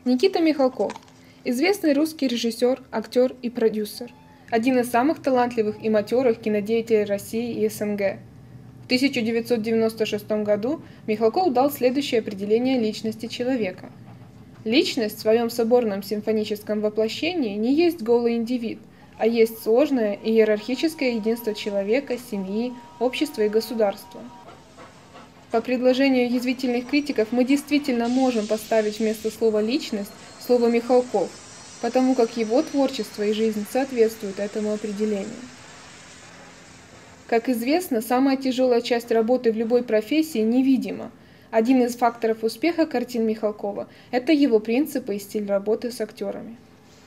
Никита Михалков – известный русский режиссер, актер и продюсер. Один из самых талантливых и матерых кинодеятелей России и СНГ. В 1996 году Михалков дал следующее определение личности человека. Личность в своем соборном симфоническом воплощении не есть голый индивид, а есть сложное иерархическое единство человека, семьи, общества и государства. По предложению язвительных критиков мы действительно можем поставить вместо слова «личность» слово «Михалков», потому как его творчество и жизнь соответствуют этому определению. Как известно, самая тяжелая часть работы в любой профессии невидима. Один из факторов успеха картин Михалкова – это его принципы и стиль работы с актерами.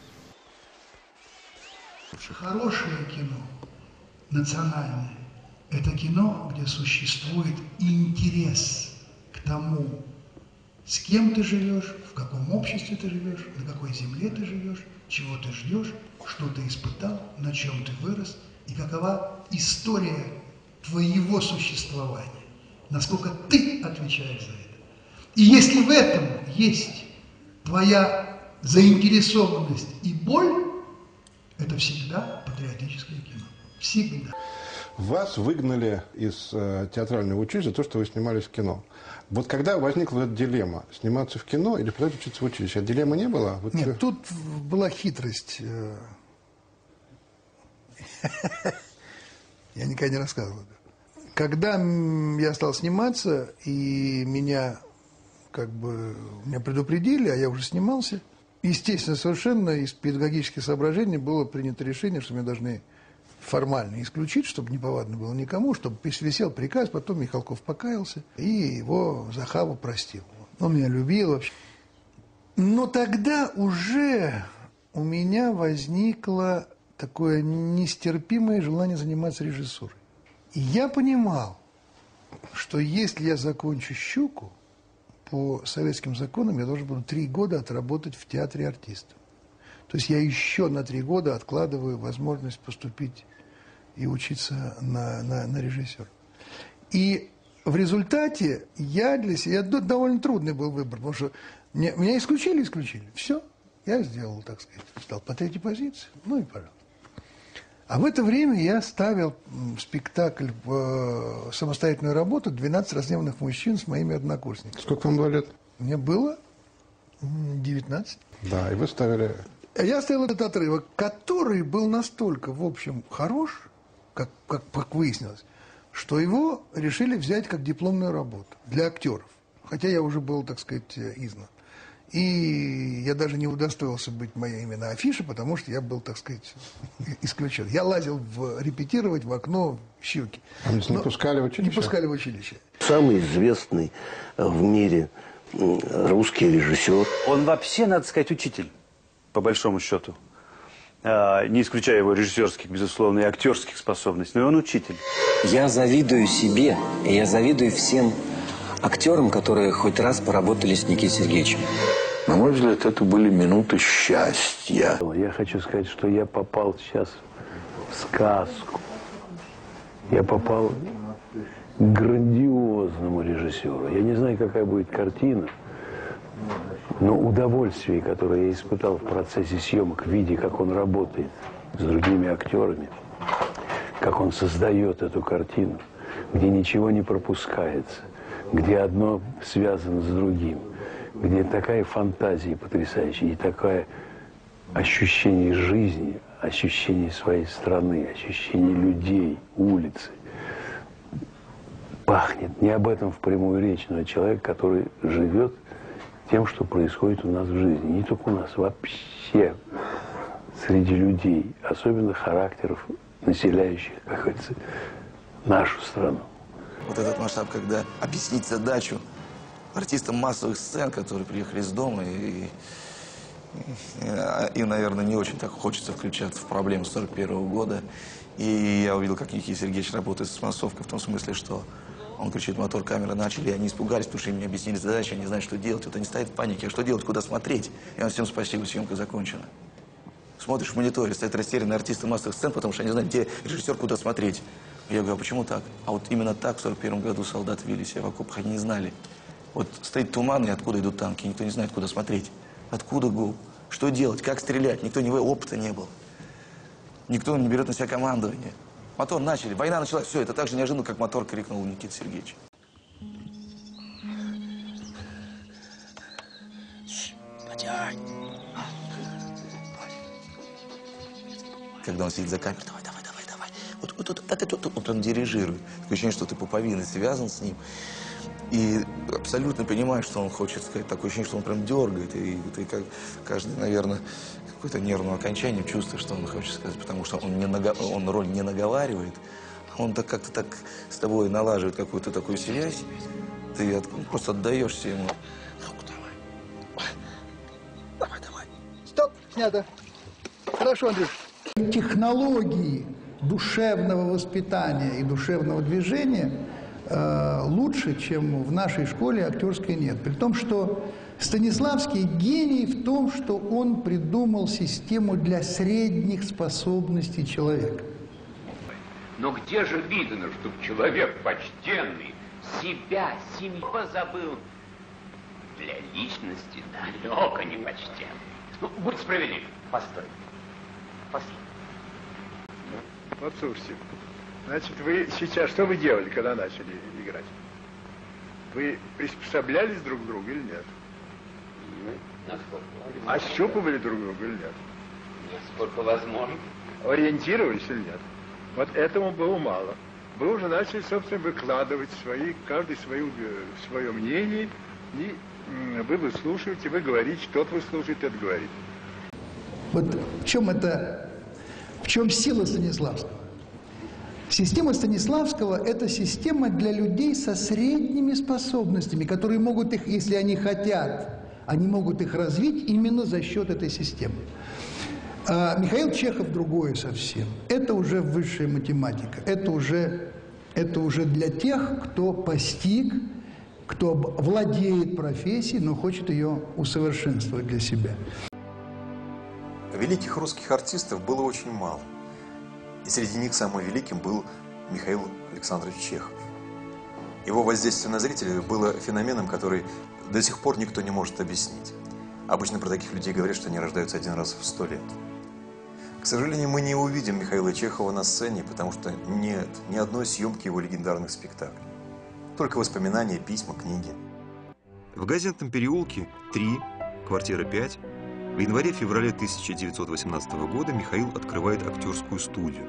Хорошее кино, национальное, это кино, где существует интерес к тому, с кем ты живешь, в каком обществе ты живешь, на какой земле ты живешь, чего ты ждешь, что ты испытал, на чем ты вырос и какова история твоего существования, насколько ты отвечаешь за это. И если в этом есть твоя заинтересованность и боль, это всегда патриотическое кино. Всегда. Вас выгнали из театрального училища за то, что вы снимались в кино. Вот когда возникла эта дилемма, сниматься в кино или продолжать учиться в училище, а дилеммы не было? Вот... Нет, тут была хитрость. Я никогда не рассказывал. Когда я стал сниматься, и меня предупредили, а я уже снимался, естественно, совершенно из педагогических соображений было принято решение, что меня должны формально исключить, чтобы неповадно было никому, чтобы висел приказ, потом Михалков покаялся и его Захаву простил. Он меня любил вообще. Но тогда уже у меня возникло такое нестерпимое желание заниматься режиссурой. И я понимал, что если я закончу «Щуку», по советским законам я должен буду 3 года отработать в театре артистов. То есть я еще на 3 года откладываю возможность поступить и учиться на режиссера. И в результате я для себя... довольно трудный был выбор, потому что меня исключили. Все, я сделал, так сказать, стал по 3-й позиции, ну и пожалуйста. А в это время я ставил спектакль, самостоятельную работу «12 разгневанных мужчин» с моими однокурсниками. Сколько вам было лет? Мне было 19. Да, и вы ставили... Я ставил этот отрывок, который был настолько, в общем, хорош, как выяснилось, что его решили взять как дипломную работу для актеров. Хотя я уже был, так сказать, изгнан. И я даже не удостоился быть моей именно афишей, потому что я был, так сказать, исключен. Я лазил репетировать в окно «Щуки». А не пускали в училище? Не пускали в училище. Самый известный в мире русский режиссер. Он вообще, надо сказать, учитель, по большому счету. Не исключая его режиссерских, безусловно, и актерских способностей, но он учитель. Я завидую себе, и я завидую всем актерам, которые хоть раз поработали с Никитой Сергеевичем. На мой взгляд, это были минуты счастья. Я хочу сказать, что я попал сейчас в сказку. Я попал к грандиозному режиссеру. Я не знаю, какая будет картина, но удовольствие, которое я испытал в процессе съемок, видя, как он работает с другими актерами, как он создает эту картину, где ничего не пропускается, где одно связано с другим, где такая фантазия потрясающая и такое ощущение жизни, ощущение своей страны, ощущение людей, улицы. Пахнет не об этом впрямую речь, но человек, который живет тем, что происходит у нас в жизни. Не только у нас, вообще среди людей, особенно характеров, населяющих, как говорится, нашу страну. Вот этот масштаб, когда объяснить задачу артистам массовых сцен, которые приехали из дома, и, наверное, не очень так хочется включаться в проблемы 41-го года. И я увидел, как Никита Сергеевич работает с массовкой, в том смысле, что он кричит: мотор, камера, начали, и они испугались, потому что им не объяснили задачу, они не знают, что делать. Вот они стоят в панике, а что делать, куда смотреть? И он: всем спасибо, съемка закончена. Смотришь в мониторе, стоят растерянные артисты массовых сцен, потому что они знают, где режиссер, куда смотреть. Я говорю: а почему так? А вот именно так в 41-м году солдаты вели себя в окопах, они не знали. Вот стоит туман, и откуда идут танки, никто не знает, куда смотреть. Откуда гул? Что делать? Как стрелять? Никто опыта не было. Никто не берет на себя командование. Мотор начали, война началась, все, это так же неожиданно, как мотор, крикнул Никита Сергеевич. Потянь. Когда он сидит за камерой, давай. Вот он дирижирует. Такое ощущение, что ты пуповиной связан с ним. И абсолютно понимаешь, что он хочет сказать. Такое ощущение, что он прям дергает. И ты как каждый, наверное, какое-то нервное окончание чувствуешь, что он хочет сказать. Потому что он роль не наговаривает. Он так как-то так с тобой налаживает какую-то такую связь. Ты просто отдаешься ему. Давай. Стоп, снято. Хорошо, Андрюш. Технологии душевного воспитания и душевного движения лучше, чем в нашей школе актерской нет. При том, что Станиславский гений в том, что он придумал систему для средних способностей человека. Но где же видно, чтоб человек почтенный себя, семью позабыл? Для личности далеко не почтенный. Ну, будь справедлив. Постой. Послушайте, значит, вы сейчас, что вы делали, когда начали играть? Вы приспособлялись друг к другу или нет? Ощупывали друг друга или нет? Насколько возможно. Ориентировались или нет? Вот этому было мало. Вы уже начали, собственно, выкладывать каждый свое мнение, и вы выслушиваете, вы говорите, тот выслушивает, тот говорит. Вот в чем сила Станиславского? Система Станиславского – это система для людей со средними способностями, которые могут их, если они хотят, они могут их развить именно за счет этой системы. Михаил Чехов другое совсем. Это уже высшая математика. Это уже для тех, кто постиг, кто владеет профессией, но хочет ее усовершенствовать для себя. Великих русских артистов было очень мало. И среди них самым великим был Михаил Александрович Чехов. Его воздействие на зрителей было феноменом, который до сих пор никто не может объяснить. Обычно про таких людей говорят, что они рождаются один раз в 100 лет. К сожалению, мы не увидим Михаила Чехова на сцене, потому что нет ни одной съемки его легендарных спектаклей. Только воспоминания, письма, книги. В Газетном переулке 3, квартира 5, в январе-феврале 1918 года Михаил открывает актерскую студию.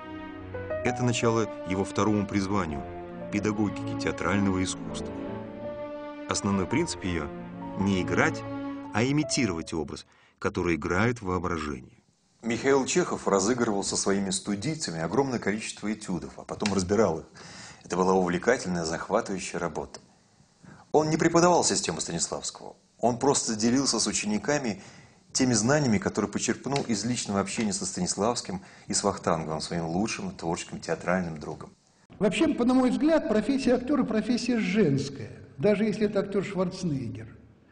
Это начало его второму призванию – педагогики театрального искусства. Основной принцип ее – не играть, а имитировать образ, который играет в воображении. Михаил Чехов разыгрывал со своими студийцами огромное количество этюдов, а потом разбирал их. Это была увлекательная, захватывающая работа. Он не преподавал систему Станиславского. Он просто делился с учениками теми знаниями, которые почерпнул из личного общения со Станиславским и с Вахтанговым, своим лучшим творческим театральным другом. Вообще, на мой взгляд, профессия актера – профессия женская, даже если это актер Шварценеггер.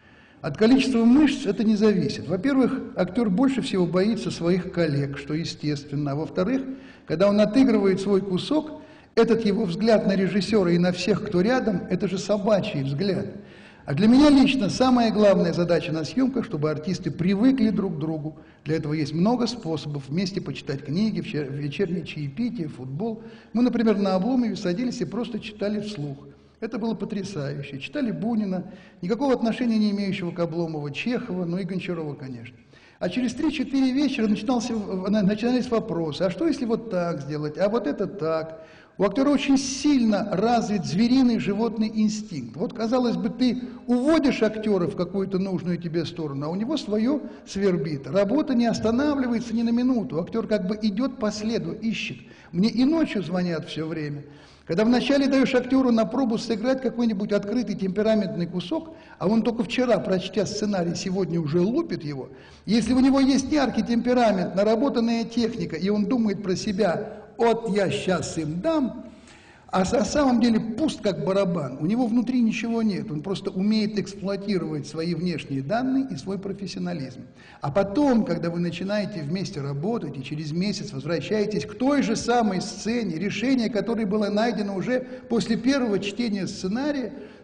От количества мышц это не зависит. Во-первых, актер больше всего боится своих коллег, что естественно. А во-вторых, когда он отыгрывает свой кусок, этот его взгляд на режиссера и на всех, кто рядом, это же собачий взгляд. А для меня лично самая главная задача на съемках, чтобы артисты привыкли друг к другу. Для этого есть много способов. Вместе почитать книги, вечернее чаепитие, футбол. Мы, например, на Обломове садились и просто читали вслух. Это было потрясающе. Читали Бунина, никакого отношения не имеющего к Обломову, Чехова, ну и Гончарова, конечно. А через 3-4 вечера начинались вопросы. А что, если вот так сделать? А вот это так? У актера очень сильно развит звериный животный инстинкт. Вот, казалось бы, ты уводишь актера в какую-то нужную тебе сторону, а у него свое свербит. Работа не останавливается ни на минуту. Актер как бы идет по следу, ищет. Мне и ночью звонят все время. Когда вначале даешь актеру на пробу сыграть какой-нибудь открытый темпераментный кусок, а он только вчера, прочтя сценарий, сегодня уже лупит его, если у него есть яркий темперамент, наработанная техника, и он думает про себя, вот я сейчас им дам, а на самом деле пуст как барабан, у него внутри ничего нет, он просто умеет эксплуатировать свои внешние данные и свой профессионализм. А потом, когда вы начинаете вместе работать и через месяц возвращаетесь к той же самой сцене, решение которое было найдено уже после первого чтения сценария,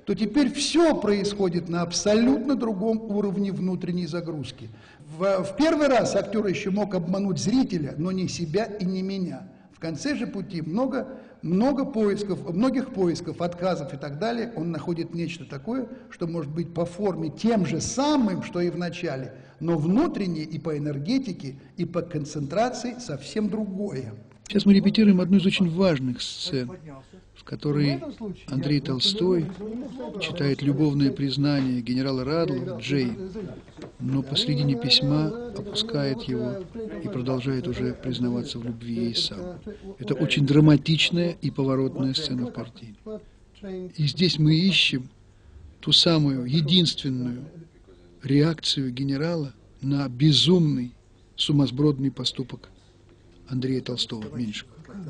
то теперь все происходит на абсолютно другом уровне внутренней загрузки. В первый раз актер еще мог обмануть зрителя, но не себя и не меня. В конце же пути многих поисков, отказов и так далее, он находит нечто такое, что может быть по форме тем же самым, что и в начале, но внутренне и по энергетике, и по концентрации совсем другое. Сейчас мы репетируем одну из очень важных сцен, в которой Андрей Толстой читает любовное признание генерала Радла Джейн, но посредине письма опускает его и продолжает уже признаваться в любви ей сам. Это очень драматичная и поворотная сцена в картине. И здесь мы ищем ту самую единственную реакцию генерала на безумный, сумасбродный поступок Андрея Толстого, Меньшикова.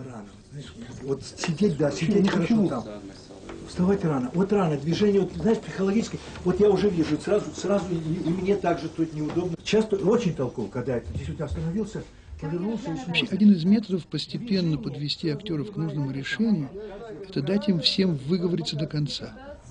Вот сидеть, да, сидеть нехорошо там. Вставать рано. Вот рано, движение, вот, знаешь, психологическое. Вот я уже вижу, сразу и мне также тут неудобно. Часто очень толково, когда я действительно остановился, повернулся и вообще, один из методов постепенно подвести актеров к нужному решению – это дать им всем выговориться до конца.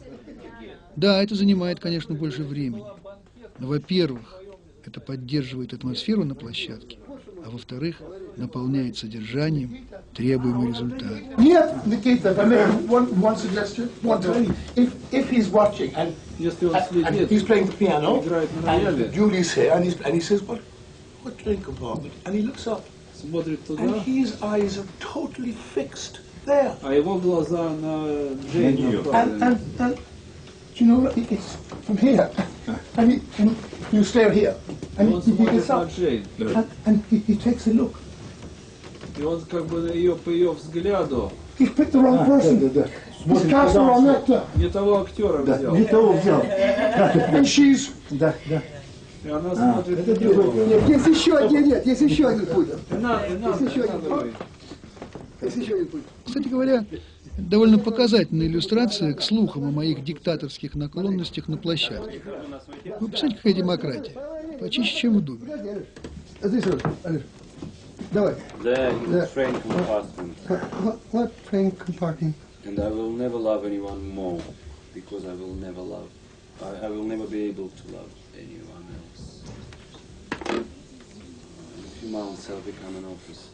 Да, это занимает, конечно, больше времени. Но, во-первых, это поддерживает атмосферу на площадке, а во-вторых, наполняет содержанием требуемый результат. Нет, Никита, one suggestion, one time. If he's watching and he's playing the piano, and Julie's here, and he says, what train compartment? And he looks up, and his eyes are totally fixed there. А его глаза на Джейн направлены. And you know, it's from here, and you stare here, and he gets up, and he takes a look. И он как бы по ее взгляду. He picked the wrong person. He's cast the wrong actor. Не того актера взял. Не того взял. And she's. Да. И она смотрит на него. Есть еще один, нет, есть еще один путь. Есть еще один путь. Кстати говоря, довольно показательная иллюстрация к слухам о моих диктаторских наклонностях на площадке. Вы посмотрите, какая демократия. Почище, чем в Думе. Давай. The train compartment. What train compartment? And I will never love anyone more, because I will never love. I will never be able to love anyone else. In a few months I'll become an officer.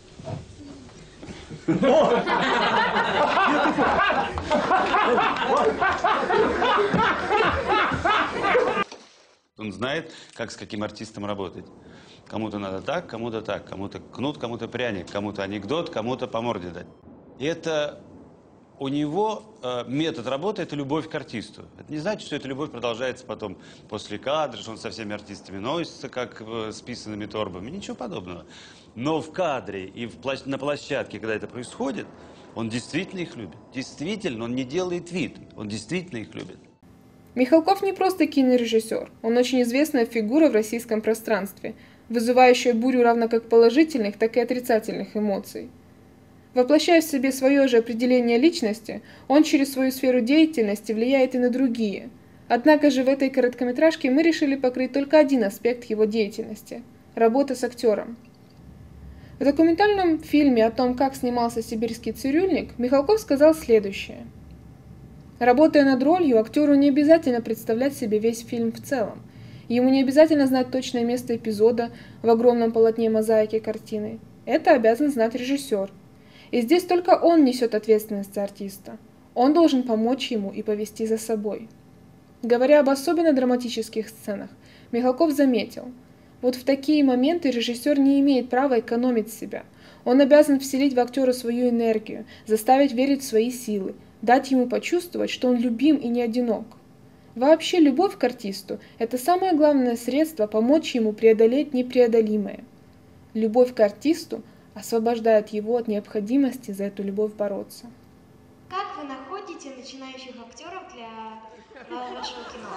Он знает, как с каким артистом работать. Кому-то надо так, кому-то кнут, кому-то пряник, кому-то анекдот, кому-то по морде дать. И это у него метод работы – это любовь к артисту. Это не значит, что эта любовь продолжается потом после кадра, что он со всеми артистами носится, как с писанными торбами. Ничего подобного. Но в кадре и на площадке, когда это происходит, он действительно их любит. Действительно, он не делает вид, он действительно их любит. Михалков не просто кинорежиссер, он очень известная фигура в российском пространстве, вызывающая бурю равно как положительных, так и отрицательных эмоций. Воплощая в себе свое же определение личности, он через свою сферу деятельности влияет и на другие. Однако же в этой короткометражке мы решили покрыть только один аспект его деятельности – работа с актером. В документальном фильме о том, как снимался «Сибирский цирюльник», Михалков сказал следующее. Работая над ролью, актеру не обязательно представлять себе весь фильм в целом. Ему не обязательно знать точное место эпизода в огромном полотне мозаики картины. Это обязан знать режиссер. И здесь только он несет ответственность за артиста. Он должен помочь ему и повести за собой. Говоря об особенно драматических сценах, Михалков заметил, вот в такие моменты режиссер не имеет права экономить себя. Он обязан вселить в актера свою энергию, заставить верить в свои силы, дать ему почувствовать, что он любим и не одинок. Вообще, любовь к артисту – это самое главное средство помочь ему преодолеть непреодолимое. Любовь к артисту освобождает его от необходимости за эту любовь бороться. Как вы находите начинающих актеров для вашего кино?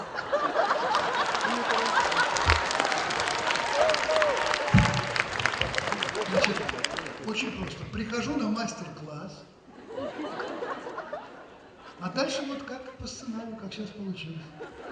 Значит, очень просто. Прихожу на мастер-класс, а дальше вот как по сценарию, как сейчас получилось.